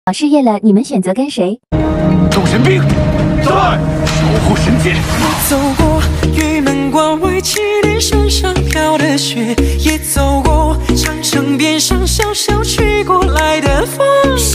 搞事业了，你们选择跟谁？ 众神兵，在守护神界。 走过玉门关外祁连山上飘的雪，也走过长城边上小小吹过来的风。